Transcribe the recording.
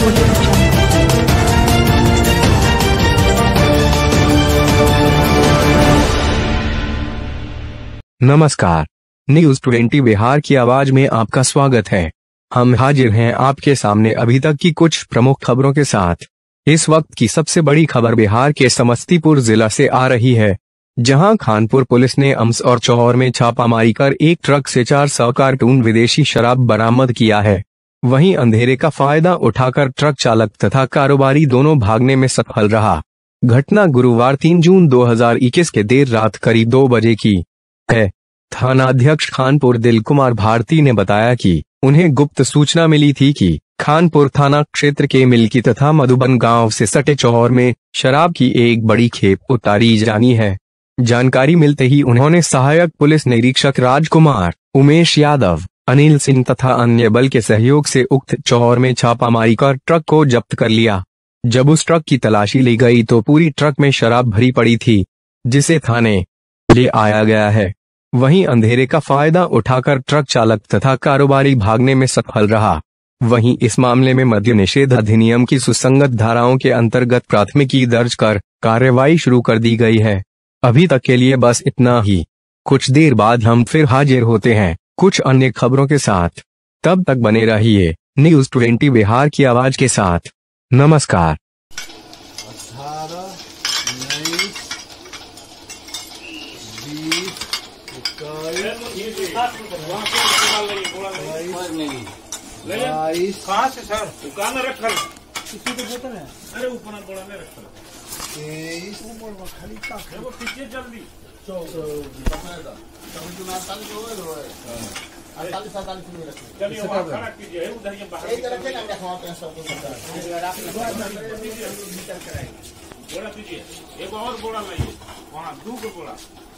नमस्कार, न्यूज 20 बिहार की आवाज में आपका स्वागत है। हम हाजिर हैं आपके सामने अभी तक की कुछ प्रमुख खबरों के साथ। इस वक्त की सबसे बड़ी खबर बिहार के समस्तीपुर जिला से आ रही है, जहां खानपुर पुलिस ने अम्स और चौर में छापामारी कर एक ट्रक से 400 कार्टून विदेशी शराब बरामद किया है। वहीं अंधेरे का फायदा उठाकर ट्रक चालक तथा कारोबारी दोनों भागने में सफल रहा। घटना गुरुवार 3 जून 2021 के देर रात करीब 2 बजे की है। थानाध्यक्ष खानपुर दिल कुमार भारती ने बताया कि उन्हें गुप्त सूचना मिली थी कि खानपुर थाना क्षेत्र के मिल्की तथा मधुबन गांव से सटे चौर में शराब की एक बड़ी खेप उतारी जानी है। जानकारी मिलते ही उन्होंने सहायक पुलिस निरीक्षक राजकुमार, उमेश यादव, अनिल सिंह तथा अन्य बल के सहयोग से उक्त चौर में छापामारी कर ट्रक को जब्त कर लिया। जब उस ट्रक की तलाशी ली गई तो पूरी ट्रक में शराब भरी पड़ी थी, जिसे थाने ले आया गया है। वहीं अंधेरे का फायदा उठाकर ट्रक चालक तथा कारोबारी भागने में सफल रहा। वहीं इस मामले में मद्य निषेध अधिनियम की सुसंगत धाराओं के अंतर्गत प्राथमिकी दर्ज कर कार्रवाई शुरू कर दी गई है। अभी तक के लिए बस इतना ही। कुछ देर बाद हम फिर हाजिर होते हैं कुछ अन्य खबरों के साथ। तब तक बने रहिए न्यूज 20 बिहार की आवाज के साथ। नमस्कार। 18, 19, 20, 22, कहाँ से सर? दुकान में रखल किसी को बोतल है? अरे ऊपर बोड़ा में रखल 23, खाली का वो पीछे जल्दी 48 में रखे। चलिए वहाँ खड़ा कीजिए, उधर ये बाहर बोड़ा कीजिए। एक और बोड़ा लाइए, वहाँ 2 बोड़ा